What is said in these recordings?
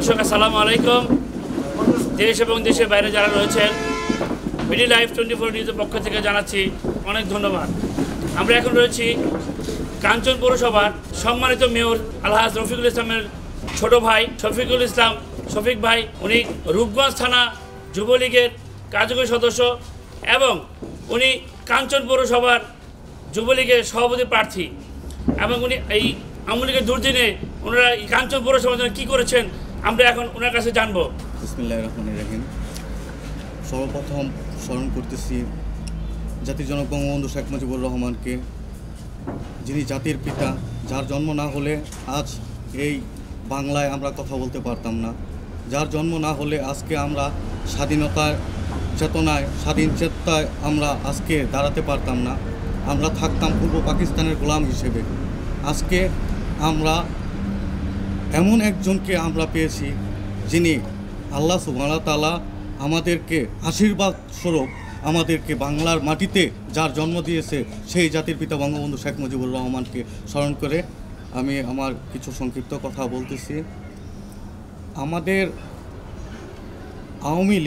দর্শক আসসালামু আলাইকুম। দেশ এবং দেশের বাইরে যারা রয়েছেন বিডি লাইভ 24 নিউজের পক্ষ থেকে জানাচ্ছি অনেক ধন্যবাদ। আমরা এখন রয়েছি কাঞ্চন পৌরসভার সম্মানিত মেয়র আলহাজ রফিকুল ইসলামের ছোট ভাই শফিকুল ইসলাম শফিক ভাই। উনি রূপগঞ্জ থানা যুবলীগের কার্যকরী সদস্য এবং উনি কাঞ্চন পৌরসভার যুবলীগের সভাপতি প্রার্থী এবং উনি এই আওয়ামী লীগের দুর্দিনে ওনারা এই কাঞ্চন পৌরসভার জন্য কী করেছেন আমরা এখন ওনার কাছে জানবো। বিসমিল্লাহির রহমানির রহিম। সর্বপ্রথম স্মরণ করতেছি জাতির জনক বঙ্গবন্ধু শেখ মুজিবুর রহমানকে, যিনি জাতির পিতা, যার জন্ম না হলে আজ এই বাংলায় আমরা কথা বলতে পারতাম না, যার জন্ম না হলে আজকে আমরা স্বাধীনতার চেতনায় স্বাধীন চেতনায় আমরা আজকে দাঁড়াতে পারতাম না, আমরা থাকতাম পূর্ব পাকিস্তানের গোলাম হিসেবে। আজকে আমরা এমন একজনকে আমরা পেয়েছি যিনি আল্লাহ সুবহানাহু ওয়া তাআলা আমাদেরকে আশীর্বাদ স্বরূপ আমাদেরকে বাংলার মাটিতে যার জন্ম দিয়েছে সেই জাতির পিতা বঙ্গবন্ধু শেখ মুজিবুর রহমানকে স্মরণ করে আমি আমার কিছু সংক্ষিপ্ত কথা বলতেছি। আমাদের আওয়ামী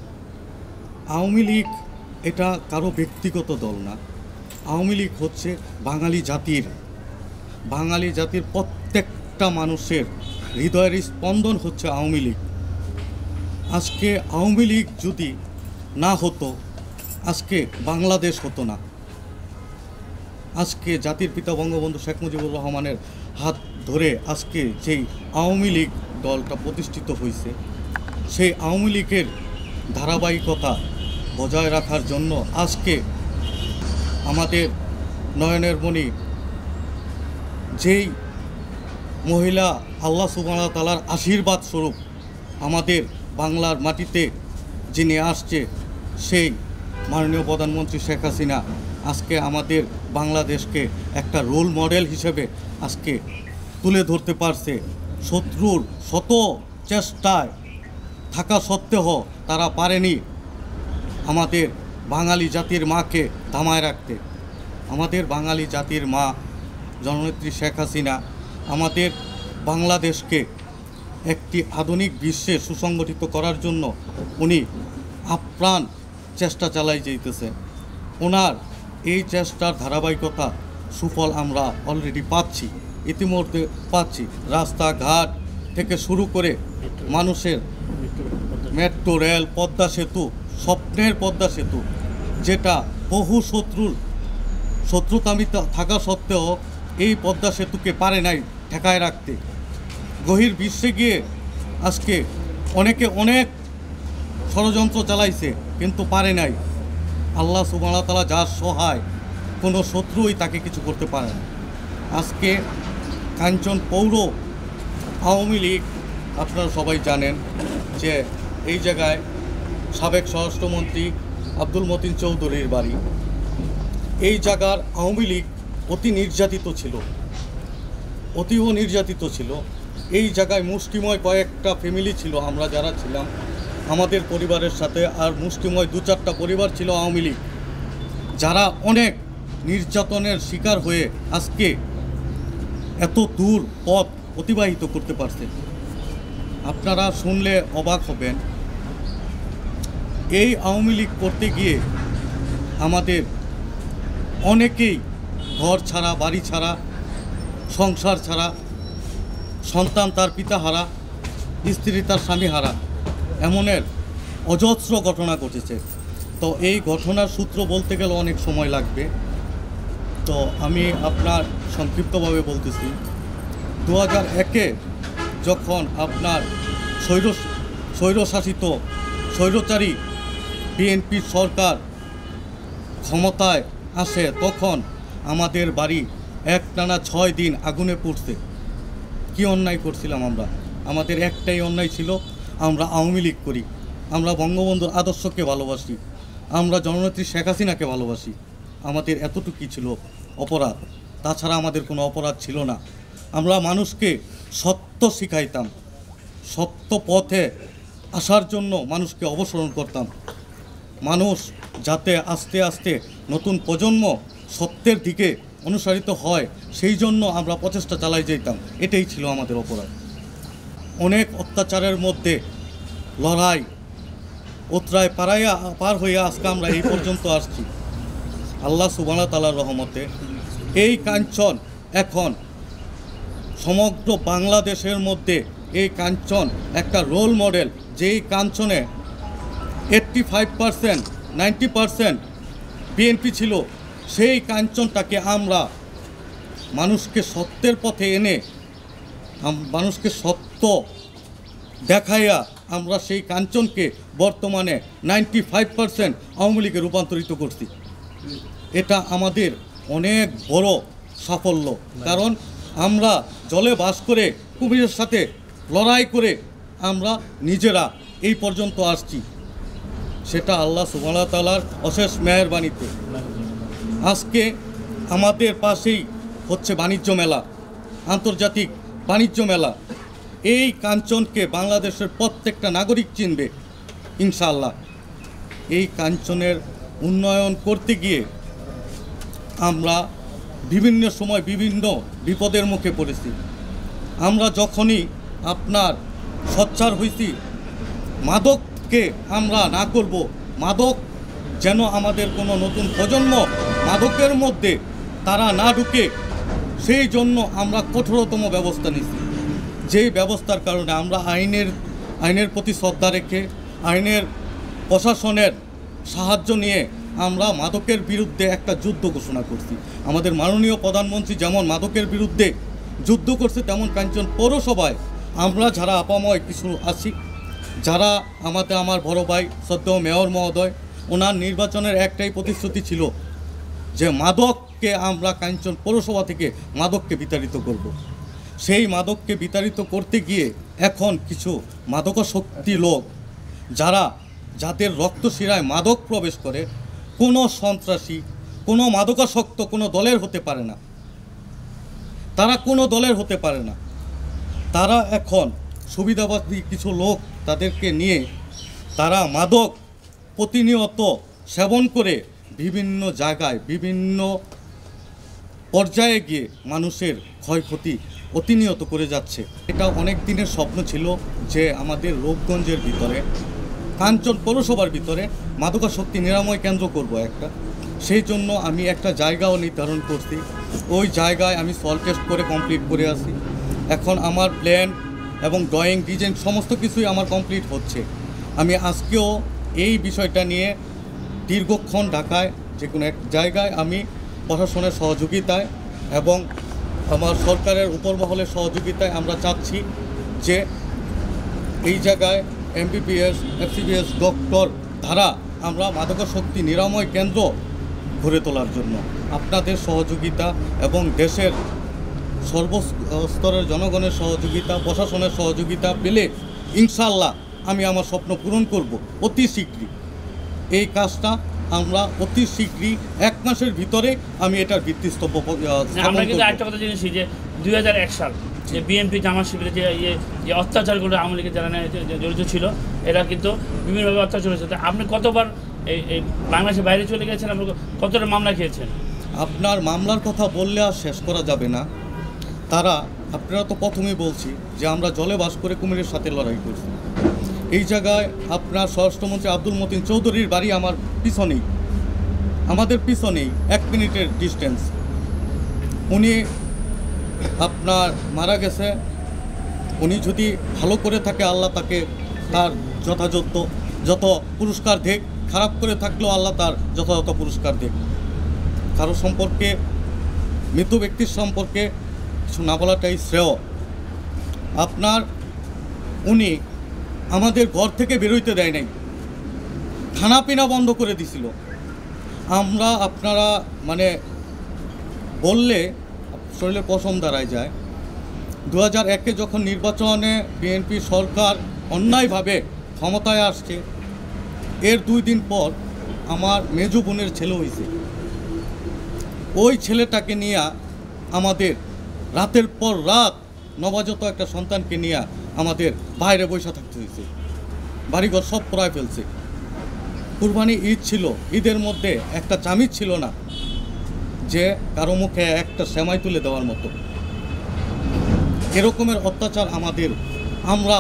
লীগ এটা কারো ব্যক্তিগত দল না। আওয়ামী লীগ হচ্ছে বাঙালি জাতির প্রত্যেকটা মানুষের হৃদয়ের স্পন্দন হচ্ছে আওয়ামী লীগ। আজকে আওয়ামী লীগ যদি না হতো আজকে বাংলাদেশ হতো না। আজকে জাতির পিতা বঙ্গবন্ধু শেখ মুজিবুর রহমানের হাত ধরে আজকে যেই আওয়ামী লীগ দলটা প্রতিষ্ঠিত হয়েছে, সেই আওয়ামী লীগের ধারাবাহিকতা বজায় রাখার জন্য আজকে আমাদের নয়নের মণি যেই মহিলা আল্লাহ সুবহানাহু ওয়া তাআলার আশীর্বাদ স্বরূপ আমাদের বাংলার মাটিতে যিনি আসছে, সেই মাননীয় প্রধানমন্ত্রী শেখ হাসিনা আজকে আমাদের বাংলাদেশকে একটা রোল মডেল হিসেবে আজকে তুলে ধরতে পারছে। শত্রুর শত চেষ্টায় থাকা সত্ত্বেও তারা পারেনি আমাদের বাঙালি জাতির মাকে থামায় রাখতে। আমাদের বাঙালি জাতির মা জননেত্রী শেখ হাসিনা আমাদের বাংলাদেশকে একটি আধুনিক বিশ্বে সুসংগঠিত করার জন্য উনি আপ্রাণ চেষ্টা চালাই যেতেছে। ওনার এই চেষ্টার ধারাবাহিকতা সুফল আমরা অলরেডি পাচ্ছি, ইতিমধ্যে পাচ্ছি। রাস্তাঘাট থেকে শুরু করে মানুষের মেট্রো রেল, পদ্মা সেতু, স্বপ্নের পদ্মা সেতু, যেটা বহু শত্রুতামি থাকা সত্ত্বেও এই পদ্মা সেতুকে পারে নাই ঠেকায় রাখতে। গহীর বিশ্বে গিয়ে আজকে অনেকে অনেক ষড়যন্ত্র চালাইছে কিন্তু পারে নাই। আল্লাহ সুবহানাহু ওয়া তাআলা যার সহায়, কোনো শত্রুই তাকে কিছু করতে পারে না। আজকে কাঞ্চন পৌর আওয়ামী লীগ, আপনারা সবাই জানেন যে এই জায়গায় সাবেক স্বরাষ্ট্রমন্ত্রী আব্দুল মতিন চৌধুরীর বাড়ি। এই জায়গার আওয়ামী লীগ অতীব নির্যাতিত ছিল। এই জায়গায় মুষ্টিময় কয়েকটা ফ্যামিলি ছিল, আমরা যারা ছিলাম আমাদের পরিবারের সাথে, আর মুষ্টিময় 2-4টা পরিবার ছিল আওয়ামী লীগ, যারা অনেক নির্যাতনের শিকার হয়ে আজকে এত দূর পথ অতিবাহিত করতে পারছে। আপনারা শুনলে অবাক হবেন, এই আওয়ামী লীগ করতে গিয়ে আমাদের অনেকেই ঘর ছাড়া, বাড়ি ছাড়া, সংসার ছাড়া, সন্তান তার পিতা হারা, স্ত্রী তার স্বামী হারা, এমনের অজস্র ঘটনা ঘটেছে। তো এই ঘটনার সূত্র বলতে গেলে অনেক সময় লাগবে, তো আমি আপনার সংক্ষিপ্তভাবে বলতেছি। 2001-এ যখন আপনার স্বৈরচারী বিএনপির সরকার ক্ষমতায় আসে, তখন আমাদের বাড়ি একটানা 6 দিন আগুনে পুড়ছে। কি অন্যায় করছিলাম আমরা? আমাদের একটাই অন্যায় ছিল, আমরা আওয়ামী লীগ করি, আমরা বঙ্গবন্ধুর আদর্শকে ভালোবাসি, আমরা জননেত্রী শেখ হাসিনাকে ভালোবাসি। আমাদের এতটুকুই ছিল অপরাধ, তাছাড়া আমাদের কোনো অপরাধ ছিল না। আমরা মানুষকে সত্য শিখাইতাম, সত্য পথে আসার জন্য মানুষকে অবসরণ করতাম। মানুষ যাতে আস্তে আস্তে নতুন প্রজন্ম সত্যের দিকে অনুসারিত হয়, সেই জন্য আমরা প্রচেষ্টা চালাই যেতাম। এটাই ছিল আমাদের অপরাধ। অনেক অত্যাচারের মধ্যে লড়াই উতরায় পার হয়ে আজকে আমরা এই পর্যন্ত আসছি। আল্লাহ সুবহানাহু ওয়া তাআলার রহমতে এই কাঞ্চন এখন সমগ্র বাংলাদেশের মধ্যে এই কাঞ্চন একটা রোল মডেল। যেই কাঞ্চনে 85% 90% বিএনপি ছিল, সেই কাঞ্চনটাকে আমরা মানুষকে সত্যের পথে এনে মানুষকে সত্য দেখাইয়া আমরা সেই কাঞ্চনকে বর্তমানে 95% আওয়ামী লীগে রূপান্তরিত করছি। এটা আমাদের অনেক বড় সাফল্য, কারণ আমরা জলে বাস করে কুমিরের সাথে লড়াই করে আমরা নিজেরা এই পর্যন্ত আসছি। সেটা আল্লাহ সুবহানাহু ওয়া তাআলার অশেষ মেহেরবানিতে। আজকে আমাদের পাশেই হচ্ছে বাণিজ্য মেলা, আন্তর্জাতিক বাণিজ্য মেলা। এই কাঞ্চনকে বাংলাদেশের প্রত্যেকটা নাগরিক চিনবে ইনশাআল্লাহ। এই কাঞ্চনের উন্নয়ন করতে গিয়ে আমরা বিভিন্ন সময় বিভিন্ন বিপদের মুখে পড়েছি। আমরা যখনই আপনার সোচ্চার হয়েছি মাদককে আমরা না করব, মাদক যেন আমাদের কোনো নতুন প্রজন্ম মাদকের মধ্যে তারা না ঢুকে, সেই জন্য আমরা কঠোরতম ব্যবস্থা নিয়েছি। যেই ব্যবস্থার কারণে আমরা আইনের প্রতি শ্রদ্ধা রেখে আইনের প্রশাসনের সাহায্য নিয়ে আমরা মাদকের বিরুদ্ধে একটা যুদ্ধ ঘোষণা করছি। আমাদের মাননীয় প্রধানমন্ত্রী যেমন মাদকের বিরুদ্ধে যুদ্ধ করছে, তেমন কাঞ্চন পৌরসভায় আমরা যারা আপাময় কিছু আছি, যারা আমার বড় ভাই শ্রদ্ধেয় মেয়র মহোদয়, ওনার নির্বাচনের একটাই প্রতিশ্রুতি ছিল যে মাদককে আমরা কাঞ্চন পৌরসভা থেকে মাদককে বিতাড়িত করব। সেই মাদককে বিতাড়িত করতে গিয়ে এখন কিছু মাদকাসক্তি লোক যাদের রক্তশিরায় মাদক প্রবেশ করে, কোনো সন্ত্রাসী, কোনো মাদকাসক্ত কোনো দলের হতে পারে না, তারা কোনো দলের হতে পারে না। তারা এখন সুবিধাবাদী কিছু লোক তাদেরকে নিয়ে তারা মাদক প্রতিনিয়ত সেবন করে বিভিন্ন জায়গায় বিভিন্ন পর্যায়ে গিয়ে মানুষের ক্ষয়ক্ষতি প্রতিনিয়ত করে যাচ্ছে। এটা অনেক দিনের স্বপ্ন ছিল যে আমাদের রূপগঞ্জের ভিতরে কাঞ্চন পৌরসভার ভিতরে মাদকাসক্তি নিরাময় কেন্দ্র করব একটা। সেই জন্য আমি একটা জায়গাও নির্ধারণ করছি। ওই জায়গায় আমি সল টেস্ট করে কমপ্লিট করে আসি। এখন আমার প্ল্যান এবং ড্রয়িং ডিজাইন সমস্ত কিছুই আমার কমপ্লিট হচ্ছে। আমি আজকেও এই বিষয়টা নিয়ে দীর্ঘক্ষণ ঢাকায় যে কোনো এক জায়গায় আমি প্রশাসনের সহযোগিতায় এবং আমার সরকারের উপর মহলের সহযোগিতায় আমরা চাচ্ছি যে এই জায়গায় এমবিবিএস এফসিবিএস ডক্টর দ্বারা আমরা মাদকাসক্তি নিরাময় কেন্দ্র গড়ে তোলার জন্য আপনাদের সহযোগিতা এবং দেশের সর্বস্তরের জনগণের সহযোগিতা, প্রশাসনের সহযোগিতা পেলে ইনশাআল্লাহ আমি আমার স্বপ্ন পূরণ করব অতি শীঘ্রই। এই কাজটা আমরা অতি শীঘ্রই 1 মাসের ভিতরে আমি এটার ভিত্তিস্তম্ভ আমরা কিন্তু একটা কথা জেনেছি যে 2001 সাল যে বিএনপি জামাত শিবিরে যে অত্যাচারগুলো আওয়ামী লীগের যারা জড়িত ছিল, এরা কিন্তু বিভিন্নভাবে অত্যাচার হয়েছে। আপনি কতবার এই বাংলাদেশের বাইরে চলে গেছেন, আপনি কতটা মামলা খেয়েছেন? আপনার মামলার কথা বললে আর শেষ করা যাবে না। আপনারা তো প্রথমেই বলছি যে আমরা জলে বাস করে কুমিরের সাথে লড়াই করছি। এই জায়গায় আপনার স্বরাষ্ট্রমন্ত্রী আব্দুল মতিন চৌধুরীর বাড়ি আমার পিছনেই, আমাদের পিছনেই 1 মিনিটের ডিস্টেন্স। উনি আপনার মারা গেছে। উনি যদি ভালো করে থাকে আল্লাহ তাকে তার যত পুরস্কার দেখ, খারাপ করে থাকলেও আল্লাহ তার যথাযথ পুরস্কার দেখ। কারো সম্পর্কে, মৃত ব্যক্তির সম্পর্কে কিছু না বলাটাই শ্রেয়। উনি আমাদের ঘর থেকে বেরোইতে দেয় নাই, খানাপিনা বন্ধ করে দিছিল। আপনারা বললে শরীরে পশম দাঁড়ায় যায়। 2001-এ যখন নির্বাচনে বিএনপি সরকার অন্যায়ভাবে ক্ষমতায় আসছে, এর 2 দিন পর আমার মেজো বোনের ছেলে হয়েছে। ওই ছেলেটাকে নিয়ে আমাদের রাতের পর রাত নবজাত একটা সন্তানকে নিয়ে আমাদের বাইরে বসে থাকতে হয়েছে। বাড়িঘর সব পড়ায় ফেলছে। কুরবানি ঈদ ছিল, ঈদের মধ্যে একটা চামিচ ছিল না যে কারো মুখে একটা সেমাই তুলে দেওয়ার মতো। এরকমের অত্যাচার আমরা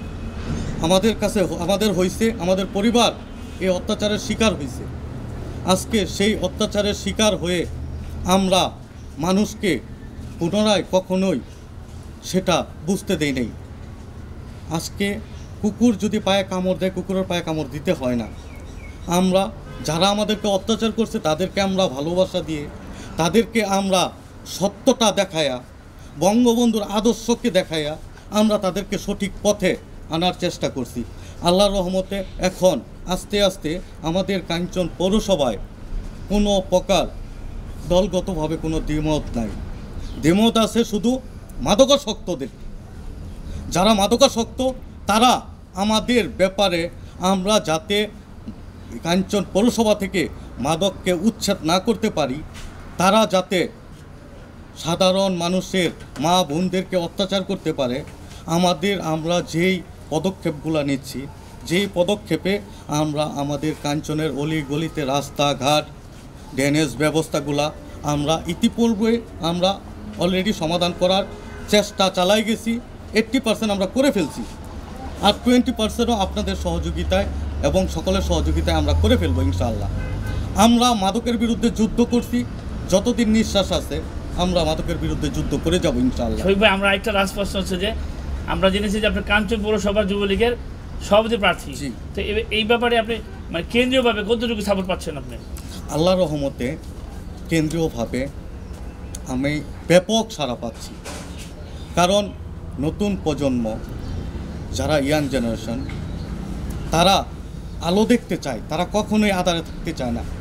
আমাদের হয়েছে, আমাদের পরিবার এই অত্যাচারের শিকার হয়েছে। আজকে সেই অত্যাচারের শিকার হয়ে আমরা মানুষকে পুনরায় কখনোই সেটা বুঝতে দেই নাই। আজকে কুকুর যদি পায়ে কামড় দেয়, কুকুরের পায়ে কামড় দিতে হয় না। আমরা যারা আমাদেরকে অত্যাচার করছে তাদেরকে আমরা ভালোবাসা দিয়ে, তাদেরকে আমরা সত্যটা দেখায়া, বঙ্গবন্ধুর আদর্শকে দেখায়া আমরা তাদেরকে সঠিক পথে আনার চেষ্টা করছি। আল্লাহর রহমতে এখন আস্তে আস্তে আমাদের কাঞ্চন পৌরসভায় কোনো প্রকার দলগতভাবে কোনো দ্বিমত নাই। দ্বিমত আছে শুধু মাদকাসক্তদের। যারা মাদকাসক্ত তারা আমাদের ব্যাপারে আমরা যাতে কাঞ্চন পৌরসভা থেকে মাদককে উচ্ছেদ না করতে পারি, তারা যাতে সাধারণ মানুষের মা বোনদেরকে অত্যাচার করতে পারে, আমরা যেই পদক্ষেপগুলো নিচ্ছি, যেই পদক্ষেপে আমরা আমাদের কাঞ্চনের অলি গলিতে রাস্তাঘাট ড্রেনেজ ব্যবস্থাগুলা আমরা ইতিপূর্বে আমরা অলরেডি সমাধান করার চেষ্টা চালাই গেছি। 80% আমরা করে ফেলছি, আর 20%ও আপনাদের সহযোগিতায় এবং সকলের সহযোগিতায় আমরা করে ফেলবো ইনশাআল্লাহ। আমরা মাদকের বিরুদ্ধে যুদ্ধ করছি, যতদিন নিঃশ্বাস আছে আমরা মাদকের বিরুদ্ধে যুদ্ধ করে যাব ইনশাআল্লাহ। শহীদ ভাই, আমরা একটা লাস্ট প্রশ্ন হচ্ছে যে আমরা জেনেছি যে আপনি কাঞ্চন পৌরসভা যুবলীগের সভাপতি প্রার্থী, তো এই ব্যাপারে আপনি মানে কেন্দ্রীয়ভাবে কতটুকু সাপোর্ট পাচ্ছেন আপনি? আল্লাহর রহমতে কেন্দ্রীয়ভাবে আমি ব্যাপক সাড়া পাচ্ছি, কারণ নতুন প্রজন্ম যারা ইয়াং জেনারেশন তারা আলো দেখতে চায়, তারা কখনোই আধারে থাকতে চায় না।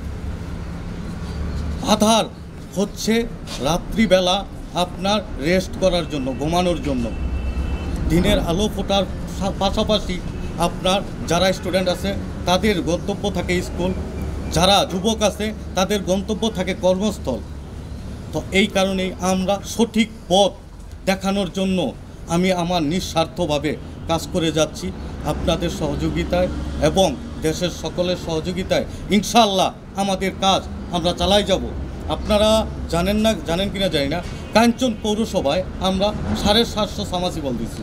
আধার হচ্ছে রাত্রিবেলা আপনার রেস্ট করার জন্য, ঘুমানোর জন্য। দিনের আলো ফোটার পাশাপাশি আপনার যারা স্টুডেন্ট আছে তাদের গন্তব্য থাকে স্কুল, যারা যুবক আছে তাদের গন্তব্য থাকে কর্মস্থল। তো এই কারণেই আমরা সঠিক পথ দেখানোর জন্য আমি আমার নিঃস্বার্থভাবে কাজ করে যাচ্ছি আপনাদের সহযোগিতায় এবং দেশের সকলের সহযোগিতায়। ইনশাআল্লাহ আমাদের কাজ আমরা চালাই যাব। আপনারা জানেন কিনা জানি না, কাঞ্চন পৌরসভায় আমরা 750 সামাসিবল দিছি।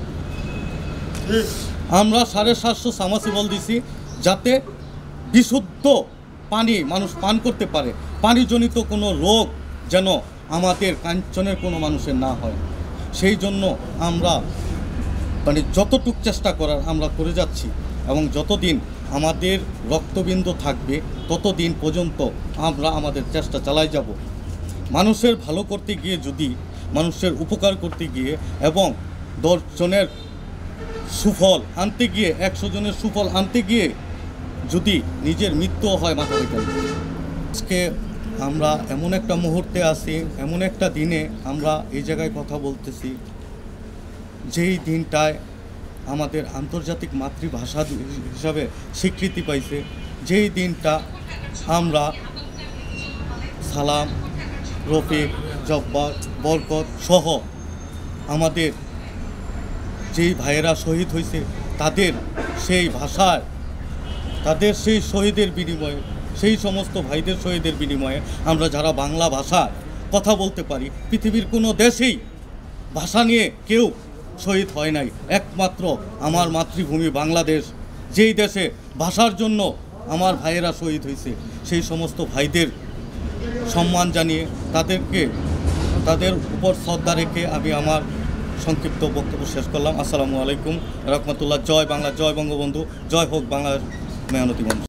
আমরা 750 সামাসিবল দিছি যাতে বিশুদ্ধ পানি মানুষ পান করতে পারে, পানিজনিত কোনো রোগ যেন আমাদের কাঞ্চনের কোনো মানুষের না হয়। সেই জন্য আমরা যতটুক চেষ্টা করার আমরা করে যাচ্ছি, এবং যতদিন আমাদের রক্তবিন্দু থাকবে ততদিন পর্যন্ত আমরা আমাদের চেষ্টা চালাই যাব। মানুষের ভালো করতে গিয়ে, যদি মানুষের উপকার করতে গিয়ে এবং 10 জনের সুফল আনতে গিয়ে, 100 জনের সুফল আনতে গিয়ে যদি নিজের মৃত্যু হয়, মাথা রেখে আজকে আমরা এমন একটা মুহূর্তে আছি, এমন একটা দিনে আমরা এই জায়গায় কথা বলতেছি, যেই দিনটায় আমাদের আন্তর্জাতিক মাতৃভাষা হিসাবে স্বীকৃতি পাইছে, যেই দিনটা আমরা সালাম, রফিক, জব্বার, বরকত সহ আমাদের যেই ভাইয়েরা শহীদ হয়েছে তাদের সেই ভাষায়, তাদের সেই শহীদের বিনিময়ে, সেই সমস্ত ভাইদের শহীদের বিনিময়ে আমরা যারা বাংলা ভাষায় কথা বলতে পারি, পৃথিবীর কোনো দেশেই ভাষা নিয়ে কেউ শহীদ হয় নাই, একমাত্র আমার মাতৃভূমি বাংলাদেশ, যেই দেশে ভাষার জন্য আমার ভাইয়েরা শহীদ হয়েছে, সেই সমস্ত ভাইদের সম্মান জানিয়ে তাদের উপর শ্রদ্ধা রেখে আমি আমার সংক্ষিপ্ত বক্তব্য শেষ করলাম। আসসালামু আলাইকুম রহমতুল্লাহ। জয় বাংলা, জয় বঙ্গবন্ধু, জয় হোক বাংলার মেহনতি মানুষ।